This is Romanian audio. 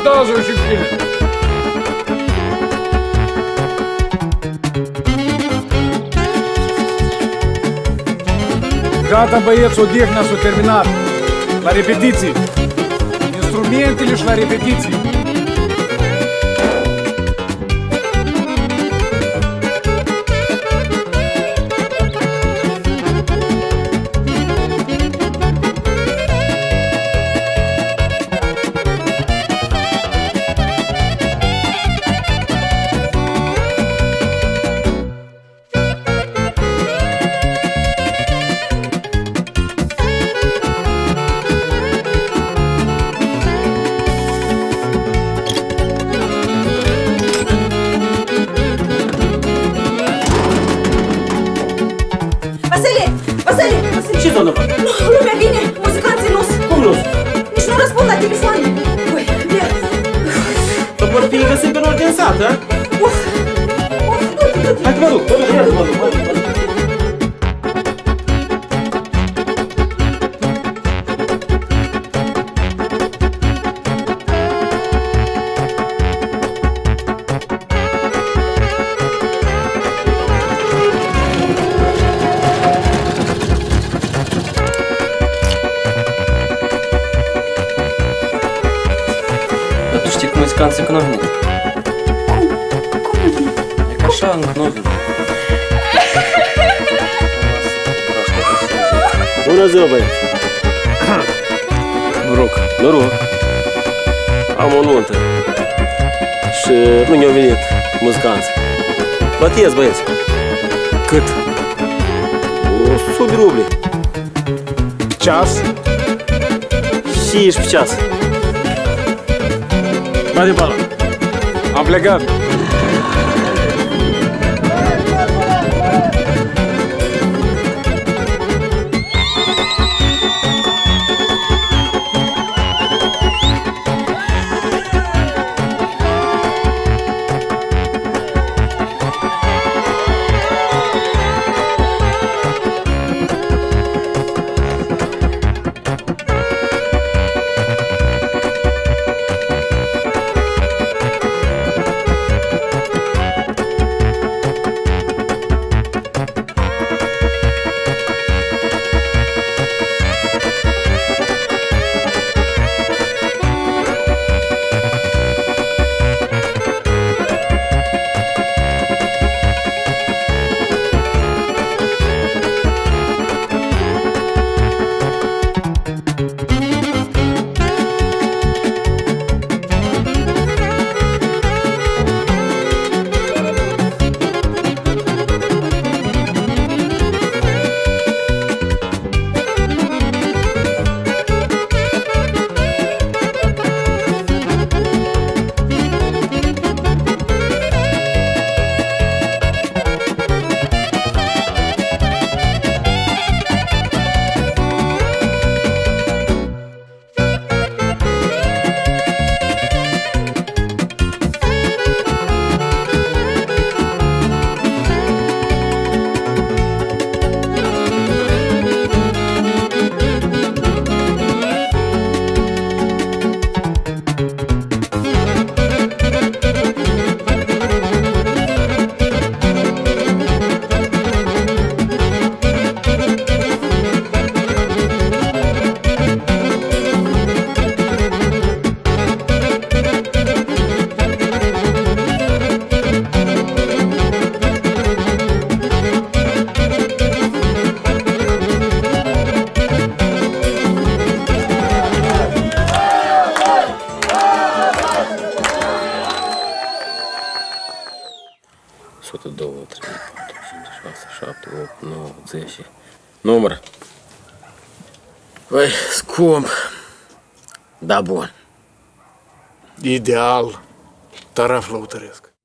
contează și cu tine. Gata, băieți, odihna s-a terminat. La repetiții. Instrumentele și la repetiții. Ce s-a întâmplat? Lumea vine, muzicanții nu-s. Cum nu-s? Nici nu răspund la telefoane. Ui, Dar vor fi găsit pe nord din sat, a? Uf, du-te. Hai că mă duc, ia să mă duc. Tu știi cum muzicanții că n-au venit. Cum nu vine? E că așa încă n-au venit. Bună ziua, băieți! Noroc. Noroc! Am o nuntă și nu ne-au venit muzicanți. Plătiți, băieți! Cât? 100 de ruble. Ceas? 15 ceas. Bate bala. Am plecat. Sută, 2, 3, 4, 5, 6, 7, 8, 9, 10. Număr. Băi, scump. Da, bun. Ideal. Taraf lăutăresc.